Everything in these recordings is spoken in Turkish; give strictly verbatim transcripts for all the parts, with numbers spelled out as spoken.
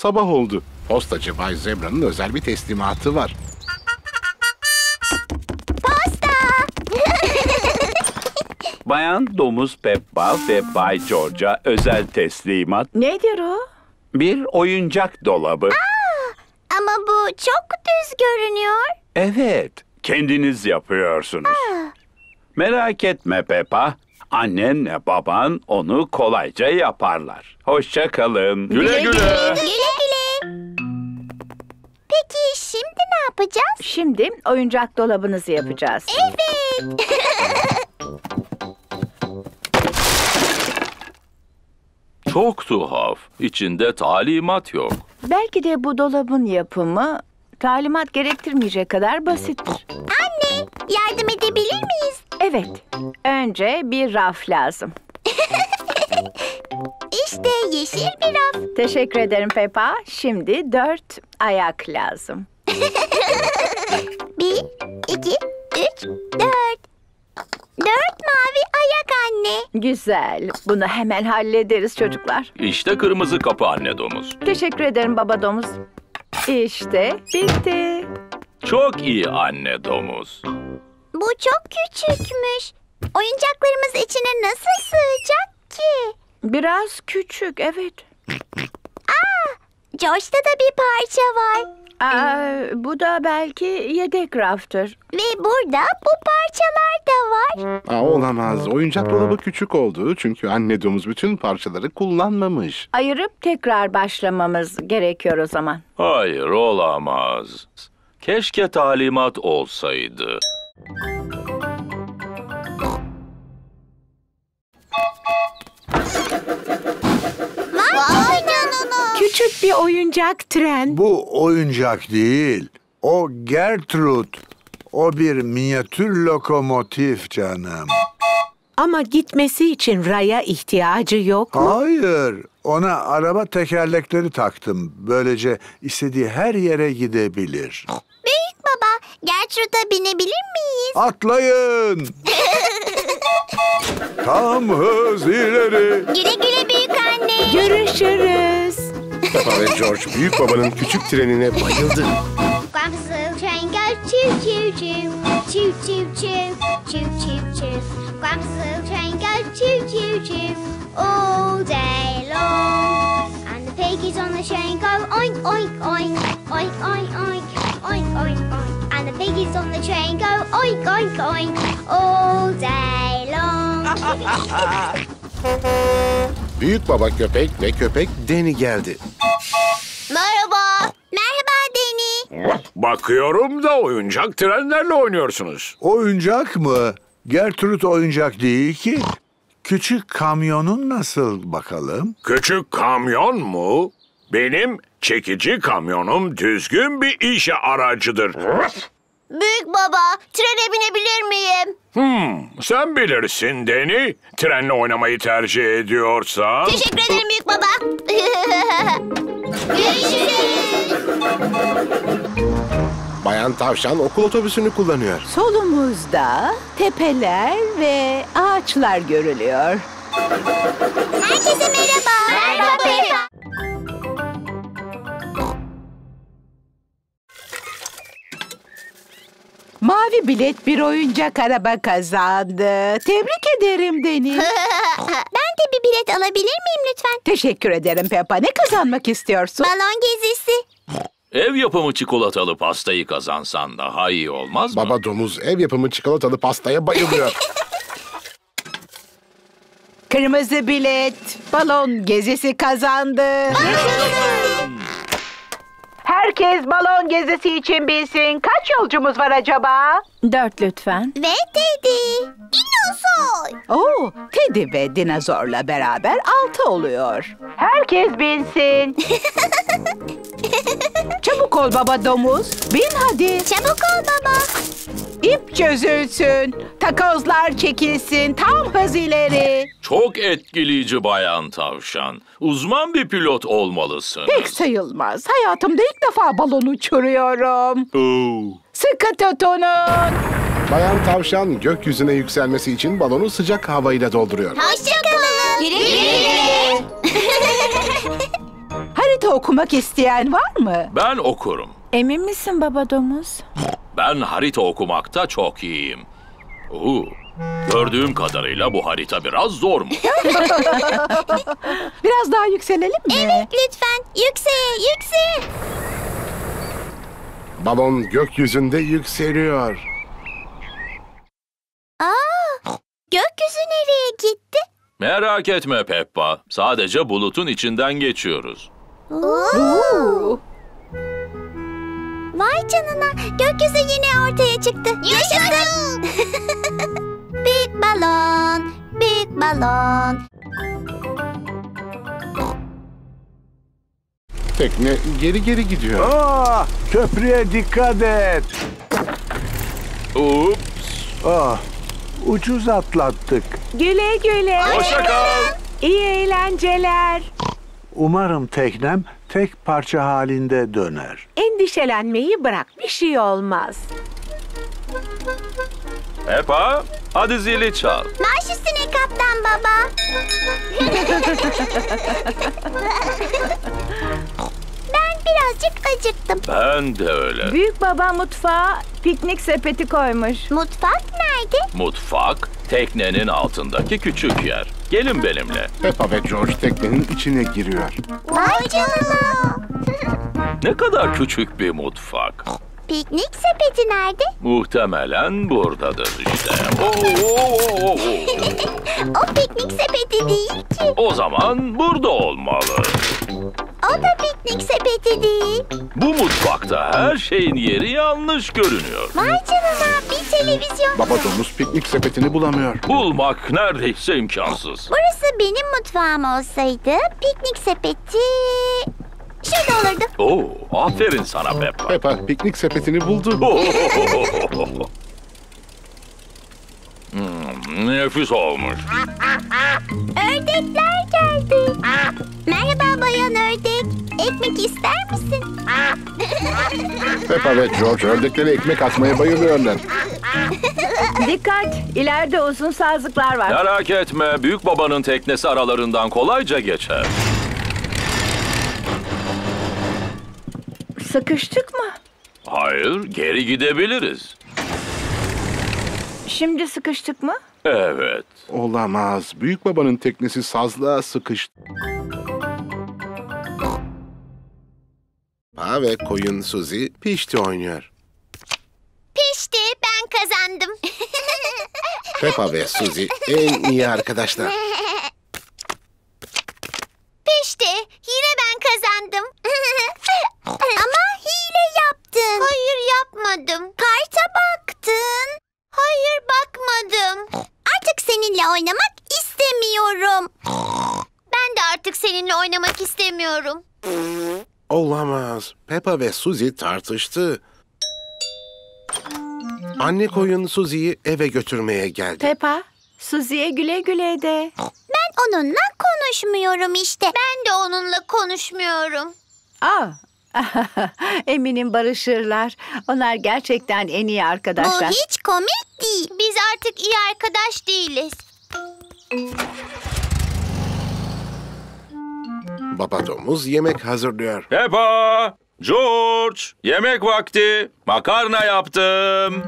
sabah oldu. Postacı Bay Zebra'nın özel bir teslimatı var. Posta! Bayan Domuz Peppa ve Bay George'a özel teslimat. Nedir o? Bir oyuncak dolabı. Aa, ama bu çok düz görünüyor. Evet, kendiniz yapıyorsunuz. Aa. Merak etme Peppa. Annenle baban onu kolayca yaparlar. Hoşça kalın. Güle güle. Güle güle. Peki şimdi ne yapacağız? Şimdi oyuncak dolabınızı yapacağız. Evet. Çok tuhaf. İçinde talimat yok. Belki de bu dolabın yapımı talimat gerektirmeyecek kadar basittir. Anne, yardım edebilir miyiz? Evet, önce bir raf lazım. İşte yeşil bir raf. Teşekkür ederim Peppa. Şimdi dört ayak lazım. Bir, iki, üç, dört. Dört mavi ayak anne. Güzel. Bunu hemen hallederiz çocuklar. İşte kırmızı kapı anne domuz. Teşekkür ederim baba domuz. İşte bitti. Çok iyi anne domuz. Bu çok küçükmüş. Oyuncaklarımız içine nasıl sığacak ki? Biraz küçük, evet. George'da da bir parça var. Aa, bu da belki yedek raftır. Ve burada bu parçalar da var. Aa, olamaz. Oyuncak dolabı küçük oldu. Çünkü anne domuz bütün parçaları kullanmamış. Ayırıp tekrar başlamamız gerekiyor o zaman. Hayır, olamaz. Keşke talimat olsaydı. Vay canına. Küçük bir oyuncak tren. Bu oyuncak değil. O Gertrude. O bir minyatür lokomotif canım. Ama gitmesi için raya ihtiyacı yok mu? Hayır. Ona araba tekerlekleri taktım. Böylece istediği her yere gidebilir. Büyük baba, Gertrude'a binebilir miyiz? Atlayın. Tam hız ileri. Güle güle büyük anne. Görüşürüz. Peppa ve George büyük babanın küçük trenine bayıldı. Grandpa's little train goes choo choo choo, choo choo choo, choo choo choo. Grandpa's little train goes choo choo choo all day long. And the piggies on the train go oink oink oink, oink oink oink, oink oink oink. And the piggies on the train go oink oink oink all day long. Büyük baba köpek ve köpek Danny geldi. Merhaba. Merhaba Danny. Bakıyorum da oyuncak trenlerle oynuyorsunuz. Oyuncak mı? Gertrude oyuncak değil ki. Küçük kamyonun nasıl bakalım? Küçük kamyon mu? Benim çekici kamyonum düzgün bir iş aracıdır. Büyük baba, trene binebilir miyim? Hmm, sen bilirsin Danny. Trenle oynamayı tercih ediyorsan. Teşekkür ederim büyük baba. Görüşürüz. Bayan Tavşan okul otobüsünü kullanıyor. Solumuzda tepeler ve ağaçlar görülüyor. Herkese merhaba. Merhaba Peppa. Mavi bilet bir oyuncak araba kazandı. Tebrik ederim Deniz. Ben de bir bilet alabilir miyim lütfen? Teşekkür ederim Peppa. Ne kazanmak istiyorsun? Balon gezisi. Ev yapımı çikolatalı pastayı kazansan daha iyi olmaz mı? Baba domuz ev yapımı çikolatalı pastaya bayılıyor. Kırmızı bilet balon gezisi kazandı. Herkes balon gezisi için bilsin. Kaç yolcumuz var acaba? Dört lütfen. Ve Teddy. Dinozor. Oo, Teddy ve dinozorla beraber altı oluyor. Herkes binsin. Çabuk ol baba domuz. Bin hadi. Çabuk ol baba. İp çözülsün. Takozlar çekilsin. Tam hız ileri. Çok etkileyici Bayan Tavşan. Uzman bir pilot olmalısın. Pek sayılmaz. Hayatımda ilk defa balon uçuruyorum. Oo. Sıkı tutunun. Bayan Tavşan gökyüzüne yükselmesi için balonu sıcak havayla dolduruyor. Hoşçakalın. Güle güle. Harita okumak isteyen var mı? Ben okurum. Emin misin baba domuz? Ben harita okumakta çok iyiyim. Oo, gördüğüm kadarıyla bu harita biraz zor mu? Biraz daha yükselelim mi? Evet lütfen. Yükseğe, yükseğe. Balon gökyüzünde yükseliyor. Aa, gökyüzü nereye gitti? Merak etme Peppa. Sadece bulutun içinden geçiyoruz. Oo. Vay canına, gökyüzü yine ortaya çıktı. Yaşasın! Büyük balon, büyük balon. Tekne geri geri gidiyor. Aa, köprüye dikkat et. Ups. Ah, ucuz atlattık. Güle güle. Hoşça kal. İyi eğlenceler. Umarım teknem tek parça halinde döner. Endişelenmeyi bırak. Bir şey olmaz. Peppa, hadi zili çal. Marş üstüne kaptan baba. Ben birazcık acıktım. Ben de öyle. Büyük baba mutfağa piknik sepeti koymuş. Mutfak nerede? Mutfak, teknenin altındaki küçük yer. Gelin benimle. Peppa ve George teknenin içine giriyor. Vay canına. Ne kadar küçük bir mutfak. Piknik sepeti nerede? Muhtemelen buradadır işte. Oo, oo, oo, oo. O piknik sepeti değil ki. O zaman burada olmalı. O da piknik sepeti değil. Bu mutfakta her şeyin yeri yanlış görünüyor. Vay canına, bir televizyon. Baba domuz piknik sepetini bulamıyor. Bulmak neredeyse imkansız. Burası benim mutfağım olsaydı piknik sepeti şurada olurdu. Oo, aferin sana Peppa. Peppa piknik sepetini buldu. Hmm, nefis olmuş. Ördekler geldi. Merhaba bayan ördek. Ekmek ister misin? Peppa ve George ördeklere ekmek atmaya bayılıyorlar. Dikkat! İleride uzun sazlıklar var. Merak etme, büyük babanın teknesi aralarından kolayca geçer. Sıkıştık mı? Hayır, geri gidebiliriz. Şimdi sıkıştık mı? Evet. Olamaz. Büyük babanın teknesi sazlığa sıkıştı. Ha ve koyun Suzy pişti oynuyor. Pişti, ben kazandım. Peppa ve Suzy en iyi arkadaşlar. Pişti, yine ben kazandım. Ama hile yaptın. Hayır yapmadım. Karta baktın. Hayır bakmadım. Artık seninle oynamak istemiyorum. Ben de artık seninle oynamak istemiyorum. Olamaz. Peppa ve Suzy tartıştı. Anne koyun Suzy'yi eve götürmeye geldi. Peppa, Suzy'ye güle güle de. Ben onunla konuşmuyorum işte. Ben de onunla konuşmuyorum. Aa, eminim barışırlar. Onlar gerçekten en iyi arkadaşlar. Bu hiç komik değil. Biz artık iyi arkadaş değiliz. Baba domuz yemek hazırlıyor. Peppa, George, yemek vakti. Makarna yaptım.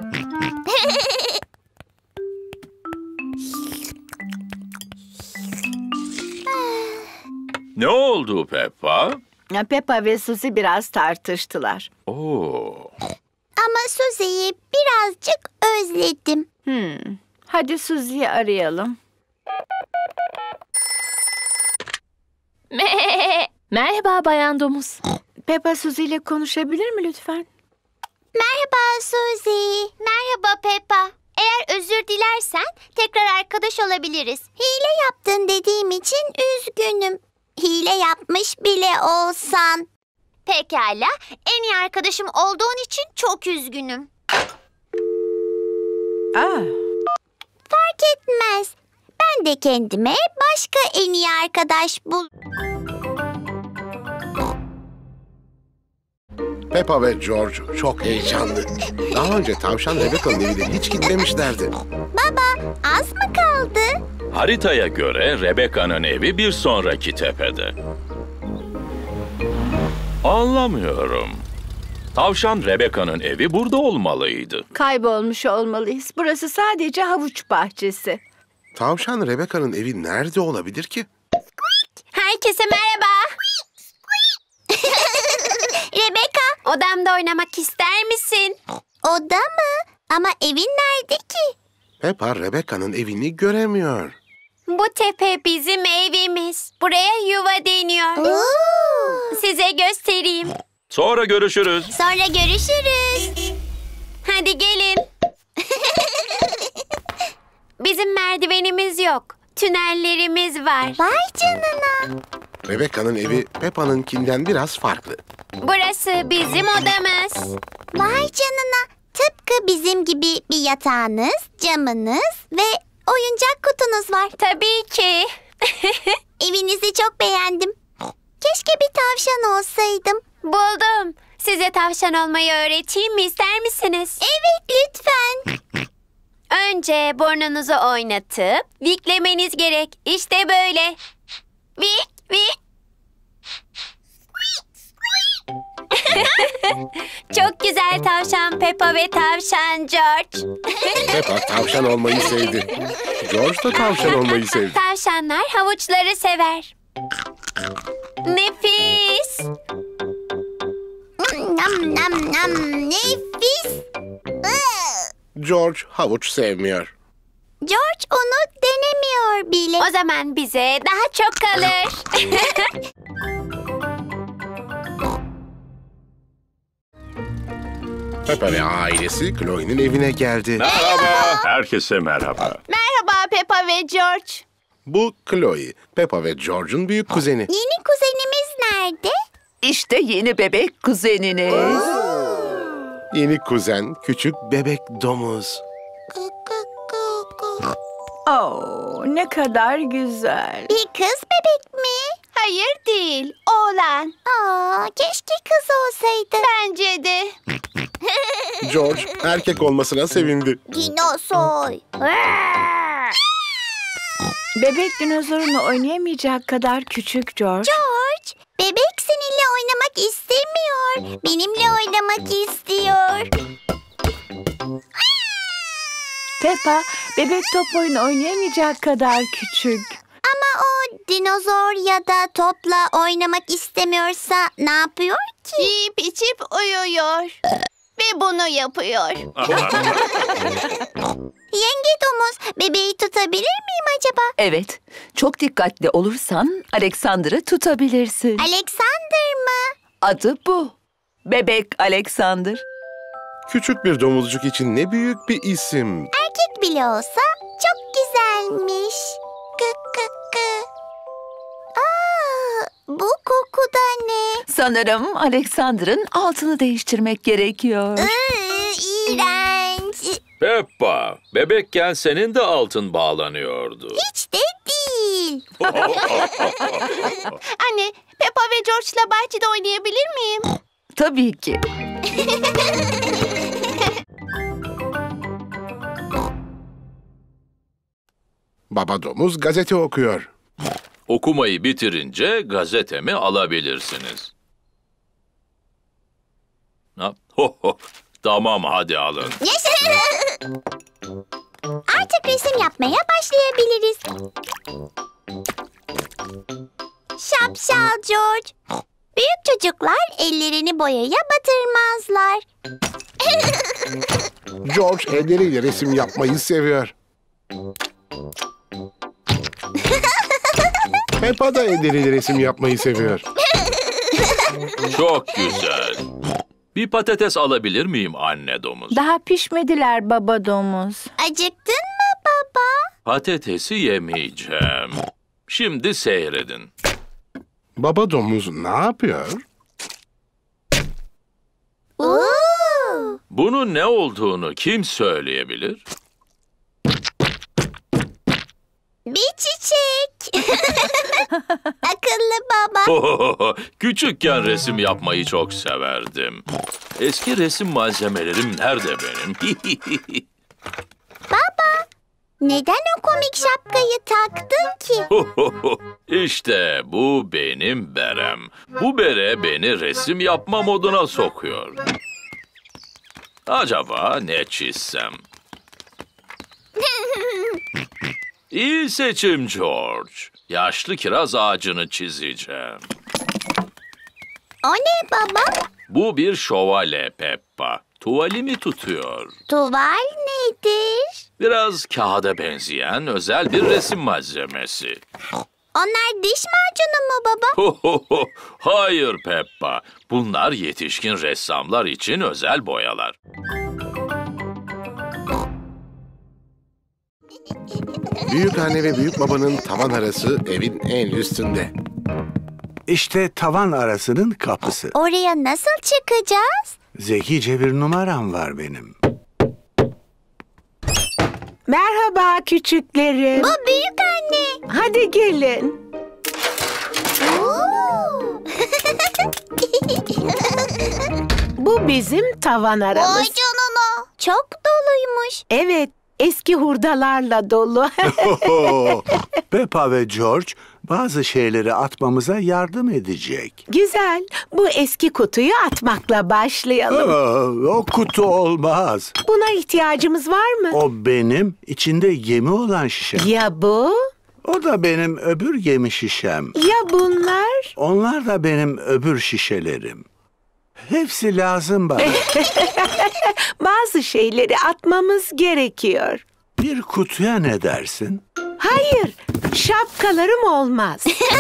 Ne oldu Peppa? Peppa ve Suzy biraz tartıştılar. Oo. Ama Suzy'yi birazcık özledim. Hmm. Hadi Suzy'yi arayalım. Merhaba Bayan Domuz. Peppa Suzy ile konuşabilir mi lütfen? Merhaba Suzy. Merhaba Peppa. Eğer özür dilersen tekrar arkadaş olabiliriz. Hile yaptın dediğim için üzgünüm. Hile yapmış bile olsan. Pekala. En iyi arkadaşım olduğun için çok üzgünüm. Aa, Fark etmez. Ben de kendime başka en iyi arkadaş bul. Peppa ve George çok heyecanlı. Daha önce tavşan Rebecca'nın evine hiç gitmemişlerdi. Baba, az mı kaldı? Haritaya göre Rebecca'nın evi bir sonraki tepede. Anlamıyorum. Tavşan Rebecca'nın evi burada olmalıydı. Kaybolmuş olmalıyız. Burası sadece havuç bahçesi. Tavşan Rebecca'nın evi nerede olabilir ki? Herkese merhaba. Rebecca, odamda oynamak ister misin? Oda mı? Ama evin nerede ki? Peppa Rebecca'nın evini göremiyor. Bu tepe bizim evimiz. Buraya yuva deniyor. Size göstereyim. Sonra görüşürüz. Sonra görüşürüz. Hadi gelin. Bizim merdivenimiz yok. Tünellerimiz var. Vay canına. Rebecca'nın evi Peppa'nınkinden biraz farklı. Burası bizim odamız. Vay canına. Tıpkı bizim gibi bir yatağınız, camınız ve oyuncak kutunuz var. Tabii ki. Evinizi çok beğendim. Keşke bir tavşan olsaydım. Buldum. Size tavşan olmayı öğreteyim mi, ister misiniz? Evet, lütfen. Önce burnunuzu oynatıp viklemeniz gerek. İşte böyle. Vik, vik. Çok güzel tavşan Peppa ve tavşan George. Peppa tavşan olmayı sevdi. George da tavşan olmayı sevdi. Tavşanlar havuçları sever. Nefis. Nam nam nam nefis. George havuç sevmiyor. George onu denemiyor bile. O zaman bize daha çok kalır. Peppa ve ailesi Chloe'nin evine geldi. Merhaba. Herkese merhaba. Merhaba Peppa ve George. Bu Chloe, Peppa ve George'un büyük kuzeni. Yeni kuzenimiz nerede? İşte yeni bebek kuzeniniz. Yeni kuzen küçük bebek domuz. Oh, ne kadar güzel. Bir kız bebek mi? Hayır değil, oğlan. Aa, keşke kız olsaydı. Bence de. George erkek olmasına sevindi. Dinozor. Bebek dinozorunu oynayamayacak kadar küçük George. George, bebek seninle oynamak istemiyor. Benimle oynamak istiyor. Peppa, bebek top oyunu oynayamayacak kadar küçük. Ama o dinozor ya da topla oynamak istemiyorsa ne yapıyor ki? Yiyip içip uyuyor. Ve bunu yapıyor. Yenge domuz, bebeği tutabilir miyim acaba? Evet, çok dikkatli olursan Alexander'ı tutabilirsin. Alexander mı? Adı bu. Bebek Alexander. Küçük bir domuzcuk için ne büyük bir isim. Erkek bile olsa çok güzelmiş. Kı kı kı. Aa, bu koku da ne? Sanırım Alexander'ın altını değiştirmek gerekiyor. Iı, iğrenç. Peppa, bebekken senin de altın bağlanıyordu. Hiç de değil. Anne, Peppa ve George'la bahçede oynayabilir miyim? Tabii ki. Baba domuz gazete okuyor. Okumayı bitirince gazetemi alabilirsiniz. Ha, ho, ho. Tamam, hadi alın. Yaşasın. Artık resim yapmaya başlayabiliriz. Şapşal George. Büyük çocuklar ellerini boyaya batırmazlar. George elleriyle resim yapmayı seviyor. Peppa da elleriyle resim yapmayı seviyor. Çok güzel. Bir patates alabilir miyim anne domuz? Daha pişmediler baba domuz. Acıktın mı baba? Patatesi yemeyeceğim. Şimdi seyredin. Baba domuz ne yapıyor? Oo. Bunun ne olduğunu kim söyleyebilir? Bir çiçek. Akıllı baba. Küçükken resim yapmayı çok severdim. Eski resim malzemelerim nerede benim? Baba, neden o komik şapkayı taktın ki? İşte bu benim berem. Bu bere beni resim yapma moduna sokuyor. Acaba ne çizsem? İyi seçim George. Yaşlı kiraz ağacını çizeceğim. O ne baba? Bu bir şövalye Peppa. Tuvalimi tutuyor. Tuval nedir? Biraz kağıda benzeyen özel bir resim malzemesi. Onlar diş macunu mu baba? Hayır Peppa. Bunlar yetişkin ressamlar için özel boyalar. Büyük anne ve büyük babanın tavan arası evin en üstünde. İşte tavan arasının kapısı. Oraya nasıl çıkacağız? Zekice bir numaram var benim. Merhaba küçüklerim. Bu büyük anne. Hadi gelin. Bu bizim tavan Vay aramız. canına. Çok doluymuş. Evet, eski hurdalarla dolu. Peppa ve George bazı şeyleri atmamıza yardım edecek. Güzel. Bu eski kutuyu atmakla başlayalım. Aa, o kutu olmaz. Buna ihtiyacımız var mı? O benim içinde gemi olan şişem. Ya bu? O da benim öbür gemi şişem. Ya bunlar? Onlar da benim öbür şişelerim. Hepsi lazım bana. Bazı şeyleri atmamız gerekiyor. Bir kutuya ne dersin? Hayır, şapkalarım olmaz.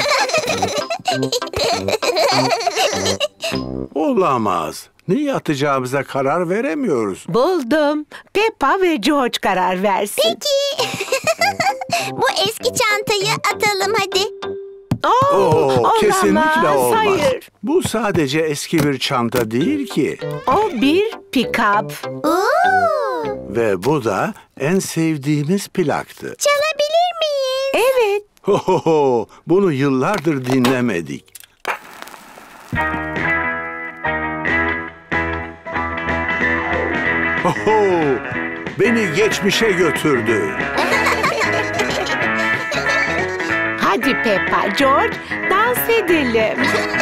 Olamaz. Ne atacağımıza karar veremiyoruz. Buldum. Peppa ve George karar versin. Peki. Bu eski çantayı atalım hadi. Oo, Oo, olamaz, kesinlikle olmaz. Hayır. Bu sadece eski bir çanta değil ki. O bir pick-up. Oo. Ve bu da en sevdiğimiz plaktı. Çalabilir miyiz? Evet. Ho ho ho, bunu yıllardır dinlemedik. Ho ho, beni geçmişe götürdü. Hadi Peppa, George, dans edelim.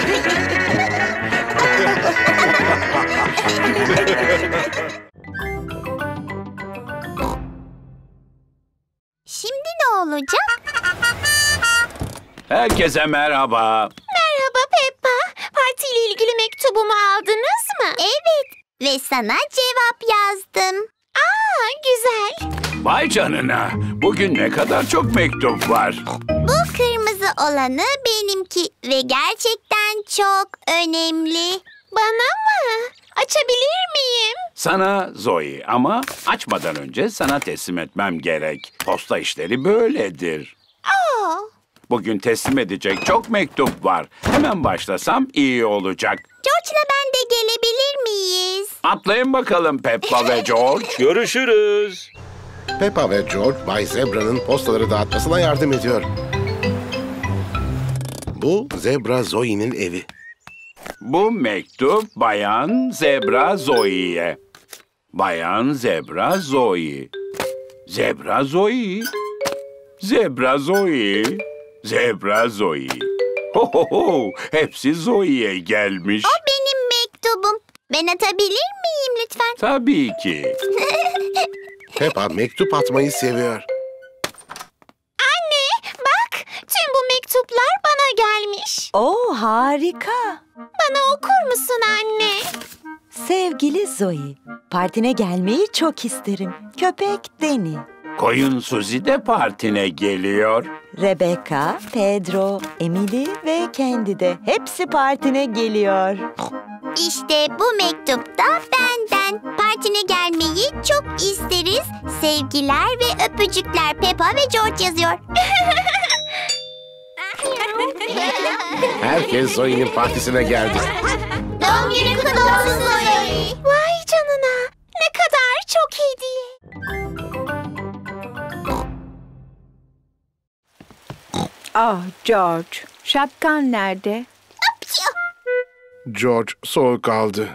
Şimdi ne olacak? Herkese merhaba. Merhaba Peppa. Partiyle ilgili mektubumu aldınız mı? Evet. Ve sana cevap yazdım. Aa, güzel. Vay canına. Bugün ne kadar çok mektup var. Bu kırmızı olanı benimki ve gerçekten çok önemli. Bana mı? Açabilir miyim? Sana Zoe ama açmadan önce sana teslim etmem gerek. Posta işleri böyledir. Oo. Bugün teslim edecek çok mektup var. Hemen başlasam iyi olacak. George'la ben de gelebilir miyiz? Atlayın bakalım Peppa ve George. Görüşürüz. Peppa ve George Bay Zebra'nın postaları dağıtmasına yardım ediyor. Bu Zebra Zoe'nin evi. Bu mektup Bayan Zebra Zoe'ye. Bayan Zebra Zoe. Zebra Zoe. Zebra Zoe. Zebra Zoe. Ho ho ho. Hepsi Zoe'ye gelmiş. O benim mektubum. Ben atabilir miyim lütfen? Tabii ki. Peppa mektup atmayı seviyor. Anne, bak. Tüm bu mektuplar bana gelmiş. Oo, harika. Bana okur musun anne? Sevgili Zoe, partine gelmeyi çok isterim. Köpek Deni, Koyun Suzy de partine geliyor. Rebecca, Pedro, Emily ve Candy de hepsi partine geliyor. İşte bu mektupta benden. Partine gelmeyi çok isteriz. Sevgiler ve öpücükler Peppa ve George yazıyor. Herkes Zoe'nin partisine geldi. Doğum günün kutlu olsun Zoe. Vay canına. Ne kadar çok hediye. Ah George, şapkan nerede? George soğuk aldı.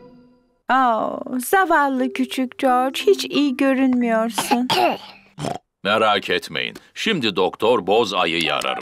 Oh, zavallı küçük George, hiç iyi görünmüyorsun. Merak etmeyin. Şimdi Doktor Boz Ayı'yı ararım.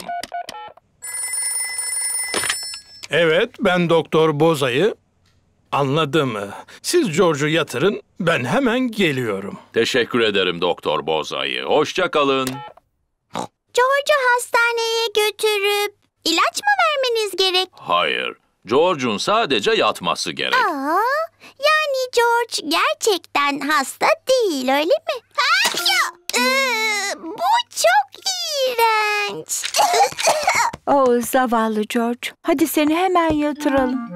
Evet, ben Doktor Bozayı. Anladım. Siz George'u yatırın, ben hemen geliyorum. Teşekkür ederim Doktor Boz Ayı. Hoşça kalın. George'u hastaneye götürüp ilaç mı vermeniz gerek? Hayır. George'un sadece yatması gerek. Aa, yani George gerçekten hasta değil, öyle mi? Ee, bu çok iğrenç. Oh zavallı George. Hadi seni hemen yatıralım.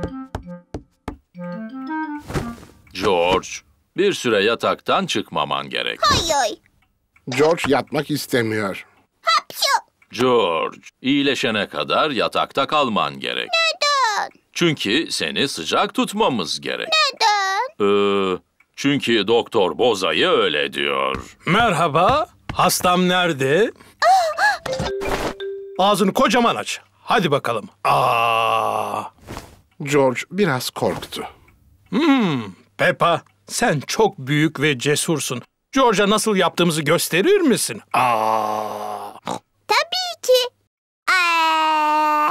George, bir süre yataktan çıkmaman gerek. Hay hay. George yatmak istemiyor. Hapşu. George, iyileşene kadar yatakta kalman gerek. Neden? Çünkü seni sıcak tutmamız gerek. Neden? Ee, çünkü Doktor Boz Ayı öyle diyor. Merhaba, hastam nerede? Ağzını kocaman aç. Hadi bakalım. Aa. George biraz korktu. Hmm, Peppa, sen çok büyük ve cesursun. George'a nasıl yaptığımızı gösterir misin? Aa. Tabii ki. Aa.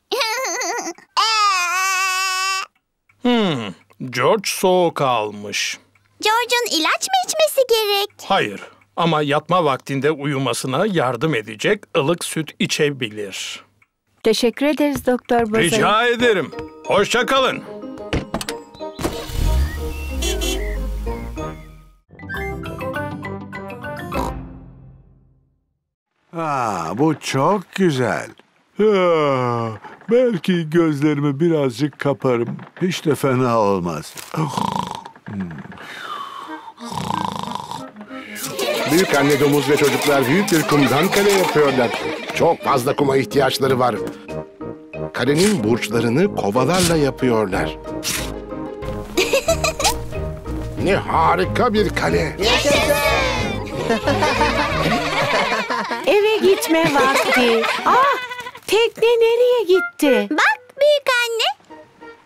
Hmm, George soğuk almış. George'un ilaç mı içmesi gerek? Hayır, ama yatma vaktinde uyumasına yardım edecek ılık süt içebilir. Teşekkür ederiz Doktor Bozayı. Rica ederim. Hoşça kalın. Aa, bu çok güzel. Ha, belki gözlerimi birazcık kaparım. Hiç de fena olmaz. Büyük anne domuz ve çocuklar büyük bir kumdan kale yapıyorlar. Çok fazla kuma ihtiyaçları var. Kalenin burçlarını kovalarla yapıyorlar. Ne harika bir kale. Eve gitme vakti. Ah, tekne nereye gitti? Bak büyük anne.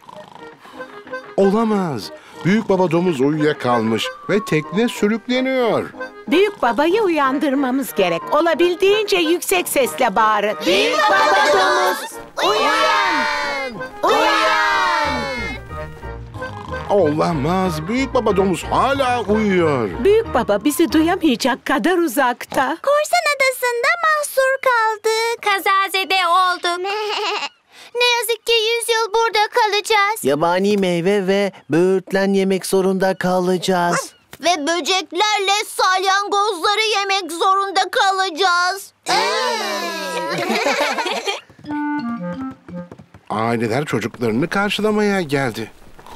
Olamaz. Büyük baba domuz uyuyakalmış ve tekne sürükleniyor. Büyük babayı uyandırmamız gerek. Olabildiğince yüksek sesle bağırın. Büyük baba domuz, uyan! Uyan! Olamaz. Büyük baba domuz hala uyuyor. Büyük baba bizi duyamayacak kadar uzakta. Korsan adasında mahsur kaldı. Kazazede olduk. Ne yazık ki yüz yıl burada kalacağız. Yabani meyve ve böğürtlen yemek zorunda kalacağız. Ve böceklerle salyangozları yemek zorunda kalacağız. Aileler çocuklarını karşılamaya geldi.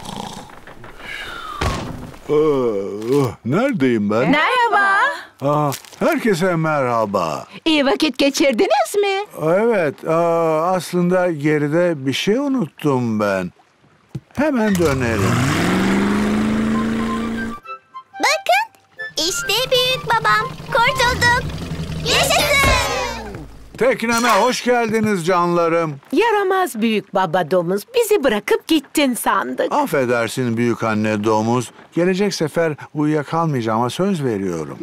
Aa, neredeyim ben? Merhaba. Aa, herkese merhaba. İyi vakit geçirdiniz mi? Evet, aa, aslında geride bir şey unuttum ben. Hemen dönerim. Bakın, işte büyük babam. Kurtulduk. Yaşasın. Tekneme hoş geldiniz canlarım. Yaramaz büyük baba domuz. Bizi bırakıp gittin sandık. Affedersin büyük anne domuz. Gelecek sefer uyuyakalmayacağıma söz veriyorum.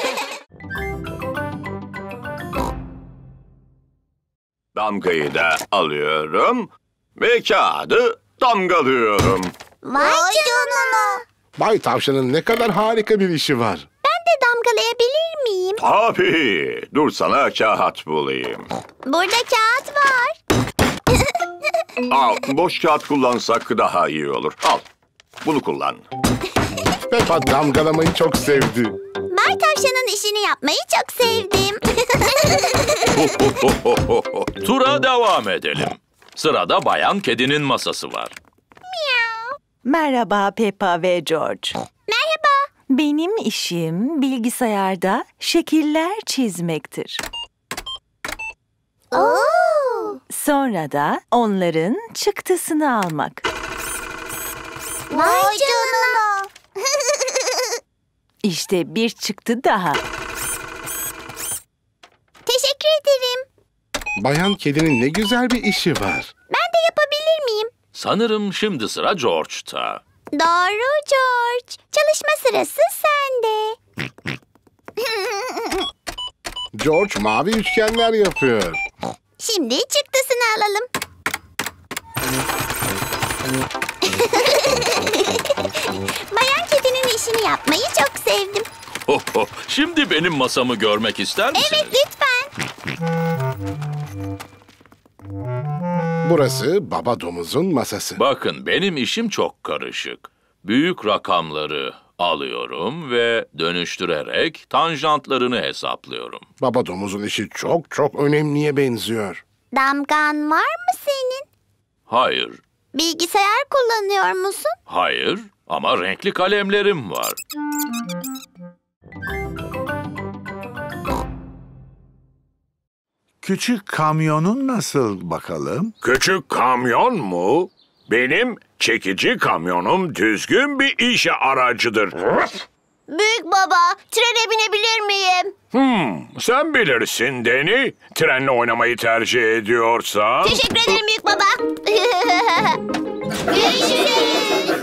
Damgayı da alıyorum ve kağıdı damgalıyorum. Vay canına. Bay Tavşan'ın ne kadar harika bir işi var. Ben de damgalayabilir miyim? Tabii. Dur sana kağıt bulayım. Burada kağıt var. Al, boş kağıt kullansak daha iyi olur. Al, bunu kullan. Peppa damgalamayı çok sevdi. Bay Tavşan'ın işini yapmayı çok sevdim. Tura devam edelim. Sırada Bayan Kedi'nin masası var. Merhaba Peppa ve George. Merhaba. Benim işim bilgisayarda şekiller çizmektir. Oo. Sonra da onların çıktısını almak. Vay canına. İşte bir çıktı daha. Teşekkür ederim. Bayan Kedi'nin ne güzel bir işi var. Ben de yapabilir miyim? Sanırım şimdi sıra George'ta. Doğru George. Çalışma sırası sende. George mavi üçgenler yapıyor. Şimdi çıktısını alalım. Bayan kedinin işini yapmayı çok sevdim. Şimdi benim masamı görmek ister misiniz? Evet, lütfen. Burası baba domuzun masası. Bakın, benim işim çok karışık. Büyük rakamları alıyorum ve dönüştürerek tanjantlarını hesaplıyorum. Baba domuzun işi çok çok önemliye benziyor. Damgan var mı senin? Hayır, Bilgisayar kullanıyor musun? hayır ama renkli kalemlerim var. Küçük kamyonun nasıl bakalım? Küçük kamyon mu? Benim çekici kamyonum düzgün bir iş aracıdır. Büyük baba, trene binebilir miyim? Hmm, sen bilirsin Deni. Trenle oynamayı tercih ediyorsan. Teşekkür ederim büyük baba. Görüşürüz.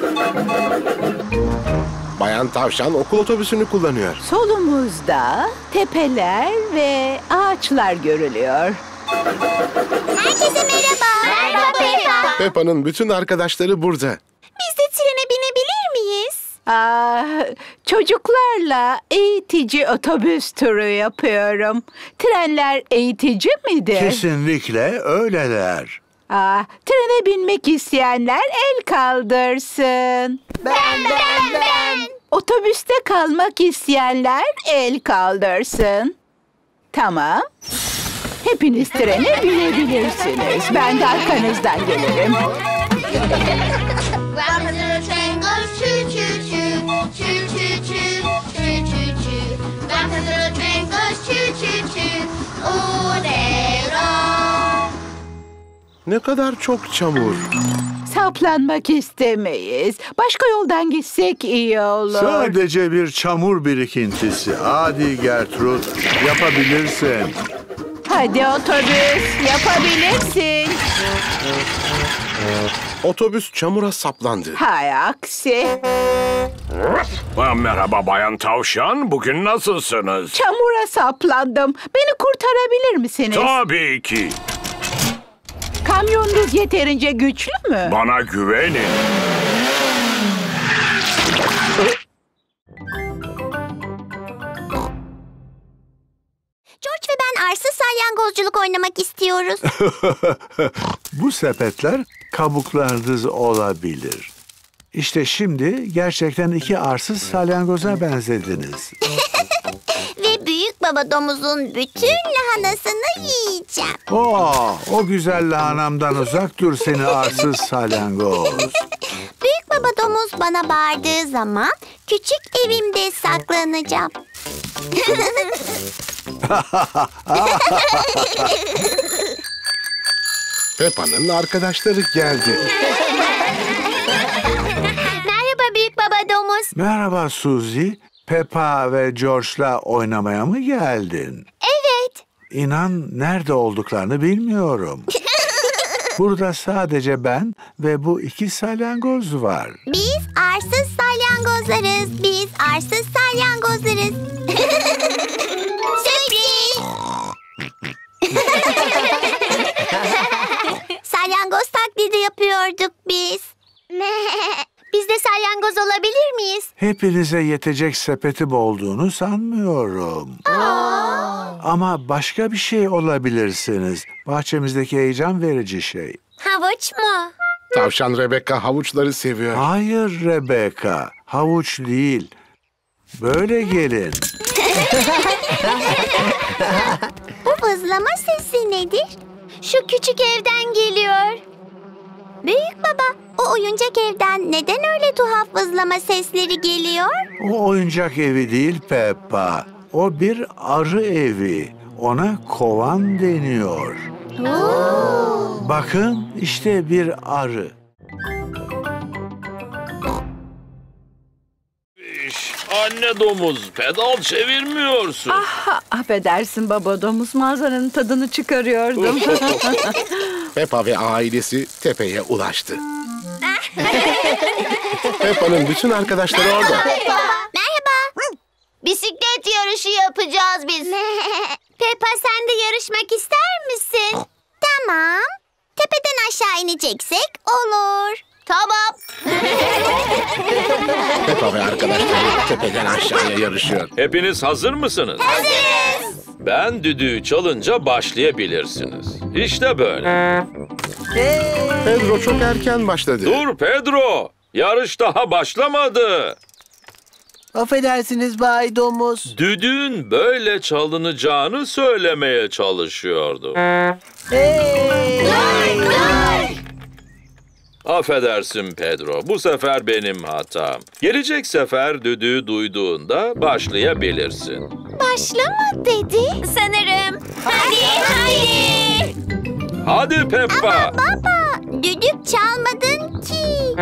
Bayan Tavşan okul otobüsünü kullanıyor. Solumuzda tepeler ve ağaçlar görülüyor. Herkese merhaba. Merhaba Peppa. Peppa'nın bütün arkadaşları burada. Biz de trene binebilir miyiz? Aa, çocuklarla eğitici otobüs turu yapıyorum. Trenler eğitici midir? Kesinlikle öyleler. Aa, trene binmek isteyenler el kaldırsın. Ben, ben, ben. Otobüste kalmak isteyenler el kaldırsın. Tamam. Hepiniz trene binebilirsiniz. Ben de arkanızdan gelirim. Grandpa's little train goes choo choo choo, choo choo choo, choo choo choo. Grandpa's little train goes choo choo choo, all day long. Ne kadar çok çamur. Saplanmak istemeyiz. Başka yoldan gitsek iyi olur. Sadece bir çamur birikintisi. Hadi Gertrude, yapabilirsin. Hadi otobüs, yapabilirsin. Otobüs çamura saplandı. Hay aksi. Ha, merhaba Bayan Tavşan. Bugün nasılsınız? Çamura saplandım. Beni kurtarabilir misiniz? Tabii ki. Kamyonunuz yeterince güçlü mü? Bana güvenin. George ve ben arsız salyangozculuk oynamak istiyoruz. Bu sepetler kabuklardız olabilir. İşte şimdi gerçekten iki arsız salyangoza benzediniz. Ve büyük baba domuzun bütün lahanasını yiyeceğim. Oo, o güzel lahanamdan uzak dur seni arsız salyangoz. Büyük baba domuz bana bağırdığı zaman küçük evimde saklanacağım. Peppa'nın arkadaşları geldi. Merhaba büyük baba domuz. Merhaba Suzy. Peppa ve George'la oynamaya mı geldin? Evet. İnan nerede olduklarını bilmiyorum. Burada sadece ben ve bu iki salyangoz var. Biz arsız salyangozlarız. Biz arsız salyangozlarız. Sürpriz. Salyangoz taklidi yapıyorduk biz. Biz de salyangoz olabilir miyiz? Hepinize yetecek sepetim olduğunu sanmıyorum. Aa. Ama başka bir şey olabilirsiniz. Bahçemizdeki heyecan verici şey. Havuç mu? Tavşan Rebecca havuçları seviyor. Hayır Rebecca, havuç değil. Böyle gelin. Bu vızlama sesi nedir? Şu küçük evden geliyor. Büyük baba, o oyuncak evden neden öyle tuhaf vızlama sesleri geliyor? O oyuncak evi değil Peppa. O bir arı evi. Ona kovan deniyor. Oo. Bakın işte bir arı. Anne domuz, pedal çevirmiyorsun. Ah, affedersin baba domuz, manzaranın tadını çıkarıyordum. Peppa ve ailesi tepeye ulaştı. Peppa'nın bütün arkadaşları orada. Merhaba. Bisiklet yarışı yapacağız biz. Peppa, sen de yarışmak ister misin? Tamam. Tepeden aşağı ineceksek olur. Tamam. Peppa ve arkadaşları tepeden aşağıya yarışıyor. Hepiniz hazır mısınız? Hazırız. Ben düdüğü çalınca başlayabilirsiniz. İşte böyle. Pedro çok erken başladı. Dur Pedro! Yarış daha başlamadı. Affedersiniz Bay Domuz. Düdüğün böyle çalınacağını söylemeye çalışıyordu. Hey! Dur, dur. Affedersin Pedro, bu sefer benim hatam. Gelecek sefer düdüğü duyduğunda başlayabilirsin. Başlama dedi. Sanırım. Hadi, hadi. Hadi Peppa. Baba, düdük çalmadın ki.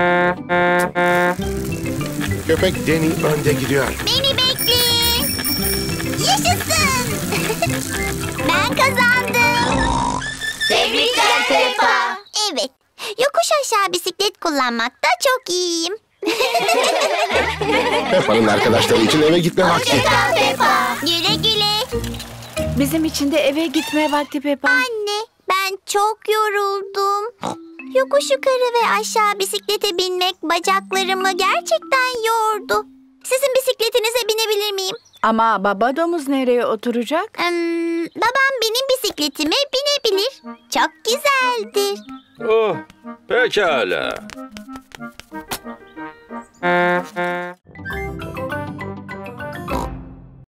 Köpek Danny önde gidiyor. Beni bekleyin. Yaşasın. Ben kazandım. Tebrikler Peppa. Evet. Yokuş aşağı bisiklet kullanmakta çok iyiyim. Peppa'nın arkadaşları için eve gitme vakti. Hoşçakal Peppa. Güle güle. Bizim için de eve gitme vakti Peppa. Anne, ben çok yoruldum. Yokuş yukarı ve aşağı bisiklete binmek bacaklarımı gerçekten yordu. Sizin bisikletinize binebilir miyim? Ama baba domuz nereye oturacak? Hmm, babam benim bisikletime binebilir. Çok güzeldir. Oh, pekala.